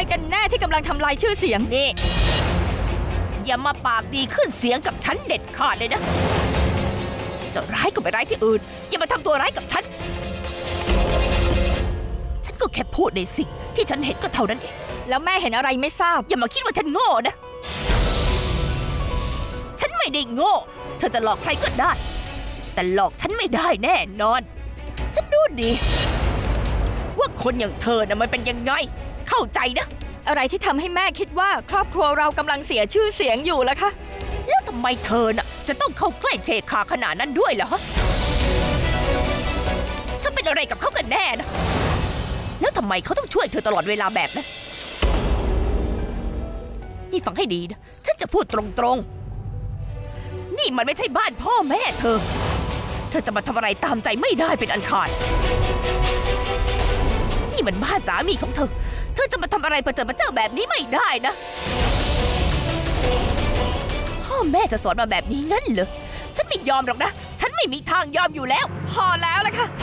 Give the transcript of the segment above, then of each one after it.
กันแน่ที่กำลังทำลายชื่อเสียงนี่อย่ามาปากดีขึ้นเสียงกับฉันเด็ดขาดเลยนะจะร้ายก็ไปร้ายที่อื่นอย่ามาทำตัวร้ายกับฉันก็แค่พูดในสิ่งที่ฉันเห็นก็เท่านั้นเองแล้วแม่เห็นอะไรไม่ทราบอย่ามาคิดว่าฉันโง่นะฉันไม่ได้โง่เธอจะหลอกใครก็ได้แต่หลอกฉันไม่ได้แน่นอนฉันรู้ดีว่าคนอย่างเธอน่ะมันเป็นยังไงเข้าใจนะอะไรที่ทำให้แม่คิดว่าครอบครัวเรากำลังเสียชื่อเสียงอยู่ล่ะคะแล้วทำไมเธอน่ะจะต้องเข้าใกล้เชคาขนาดนั้นด้วยล่ะฮะเธอเป็นอะไรกับเขากันแน่นะแล้วทำไมเขาต้องช่วยเธอตลอดเวลาแบบนั้นนี่ฟังให้ดีนะฉันจะพูดตรงๆนี่มันไม่ใช่บ้านพ่อแม่เธอจะมาทำอะไรตามใจไม่ได้เป็นอันขาดนี่มันบ้านสามีของเธอจะมาทำอะไรประเจิดประเจ้าแบบนี้ไม่ได้นะพ่อแม่จะสอนมาแบบนี้งั้นเหรอฉันไม่ยอมหรอกนะฉันไม่มีทางยอมอยู่แล้วพอแล้วล่ะค่ะ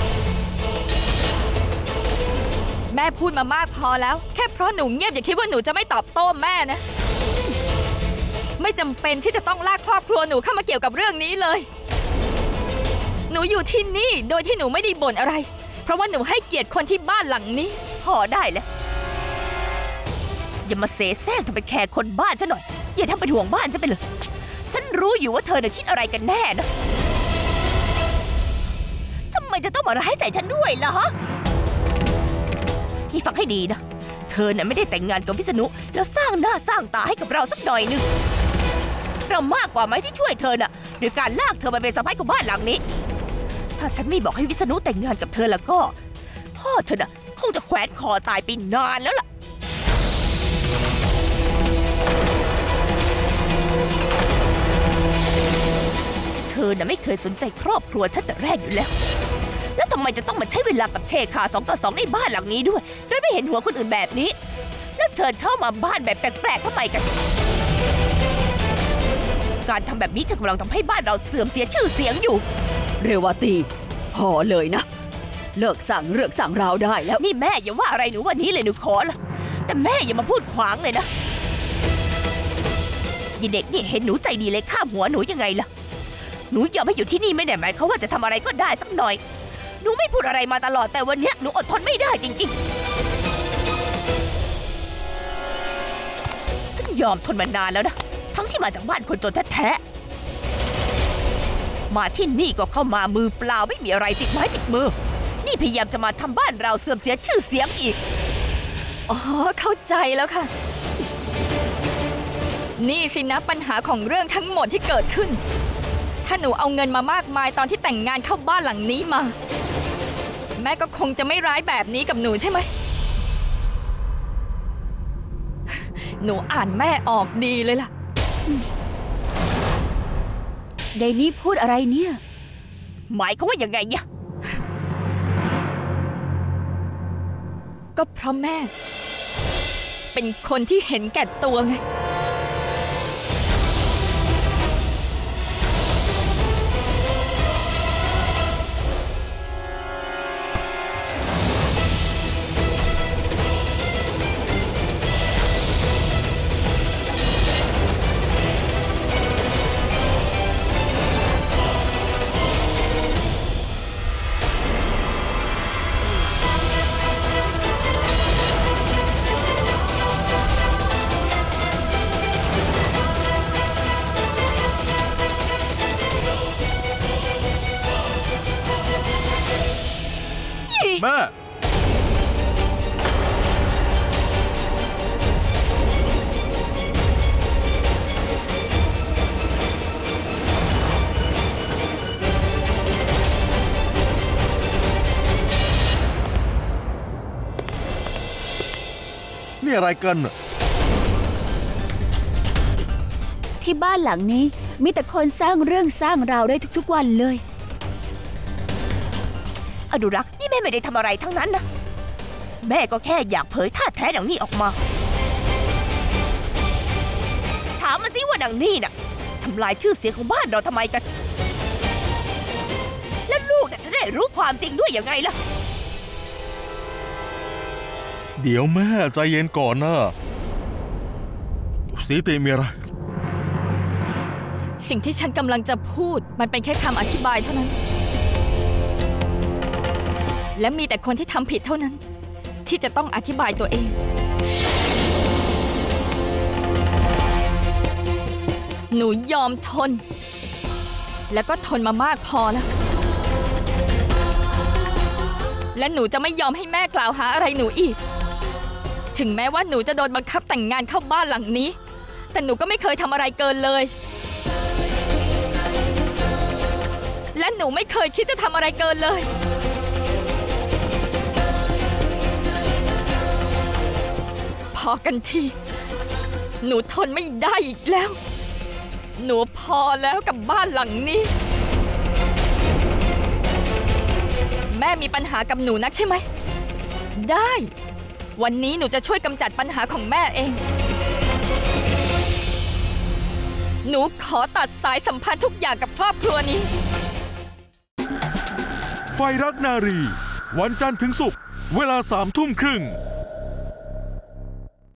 แม่พูดมามากพอแล้วแค่เพราะหนูเงียบอย่าคิดว่าหนูจะไม่ตอบโต้แม่นะไม่จำเป็นที่จะต้องลากครอบครัวหนูเข้ามาเกี่ยวกับเรื่องนี้เลยหนูอยู่ที่นี่โดยที่หนูไม่ได้บ่นอะไรเพราะว่าหนูให้เกียรติคนที่บ้านหลังนี้พอได้แล้วอย่ามาเสแสร้งทำเป็นแค่คนบ้านฉันหน่อยอย่าทำเป็นห่วงบ้านฉันไปเลยฉันรู้อยู่ว่าเธอน่ะคิดอะไรกันแน่นะทำไมจะต้องมาร้ายใส่ฉันด้วยล่ะฮะนี่ฟังให้ดีนะเธอน่ะไม่ได้แต่งงานกับวิษณุแล้วสร้างหน้าสร้างตาให้กับเราสักหน่อยนึงเรามากกว่าไหมที่ช่วยเธอน่ะโดยการลากเธอมาเป็นสะใภ้ของบ้านหลังนี้ถ้าฉันไม่บอกให้วิษณุแต่งงานกับเธอแล้วก็พ่อเธอน่ะคงจะแขวนคอตายไปนานแล้วล่ะเธอน่ะไม่เคยสนใจครอบครัวฉันแต่แรกอยู่แล้วทำไมจะต้องมาใช้เวลากับเชคา2 ต่อ 2ในบ้านหลังนี้ด้วยโดยไม่เห็นหัวคนอื่นแบบนี้แล้วเชิญเข้ามาบ้านแบบแปลกๆทำไมกันการทำแบบนี้กำลังทำให้บ้านเราเสื่อมเสียชื่อเสียงอยู่เรวตีพอเลยนะเลิกสั่งเรื่องสั่งราวได้แล้วนี่แม่อย่าว่าอะไรหนูวันนี้เลยหนูขอละแต่แม่อย่ามาพูดขวางเลยนะยี่เด็กนี่เห็นหนูใจดีเลยข้ามหัวหนูยังไงล่ะหนูยอมให้อยู่ที่นี่ไม่ได้หมายความว่าจะทำอะไรก็ได้สักหน่อยหนูไม่พูดอะไรมาตลอดแต่วันนี้หนูอดทนไม่ได้จริงๆฉันยอมทนมานานแล้วนะทั้งที่มาจากบ้านคนจนแท้ๆมาที่นี่ก็เข้ามามือเปล่าไม่มีอะไรติดไม้ติดมือนี่พยายามจะมาทำบ้านเราเสื่อมเสียชื่อเสียงอีกอ๋อเข้าใจแล้วค่ะนี่สินะปัญหาของเรื่องทั้งหมดที่เกิดขึ้นถ้าหนูเอาเงินมามากมายตอนที่แต่งงานเข้าบ้านหลังนี้มาแม่ก็คงจะไม่ร้ายแบบนี้กับหนูใช่ไหมหนูอ่านแม่ออกดีเลยล่ะเดนี่พูดอะไรเนี่ยหมายเขาว่ายังไงเนี่ยก็เพราะแม่เป็นคนที่เห็นแก่ตัวไงแม่นี่อะไรกันที่บ้านหลังนี้มีแต่คนสร้างเรื่องสร้างราวได้ทุกๆวันเลยอนุรักษ์นี่แม่ไม่ได้ทำอะไรทั้งนั้นนะแม่ก็แค่อยากเผยท่าแท้หนังนี่ออกมาถามมาสิว่าหนังนี่น่ะทำลายชื่อเสียงของบ้านเราทำไมกันแล้วลูกจะได้รู้ความจริงด้วยยังไงล่ะเดี๋ยวแม่ใจเย็นก่อนนะสีติมีอะไรสิ่งที่ฉันกำลังจะพูดมันเป็นแค่คำอธิบายเท่านั้น และมีแต่คนที่ทำผิดเท่านั้น ที่จะต้องอธิบายตัวเอง หนูยอมทน แล้วก็ทนมามากพอแล้ว และหนูจะไม่ยอมให้แม่กล่าวหาอะไรหนูอีก ถึงแม้ว่าหนูจะโดนบังคับแต่งงานเข้าบ้านหลังนี้ แต่หนูก็ไม่เคยทำอะไรเกินเลย และหนูไม่เคยคิดจะทำอะไรเกินเลย พอกันที หนูทนไม่ได้อีกแล้ว หนูพอแล้วกับบ้านหลังนี้ แม่มีปัญหากับหนูนักใช่ไหม ได้ วันนี้หนูจะช่วยกำจัดปัญหาของแม่เอง หนูขอตัดสายสัมพันธ์ทุกอย่างกับครอบครัวนี้ไฟรักนารี วันจันทร์ถึงศุกร์เวลา3 ทุ่มครึ่ง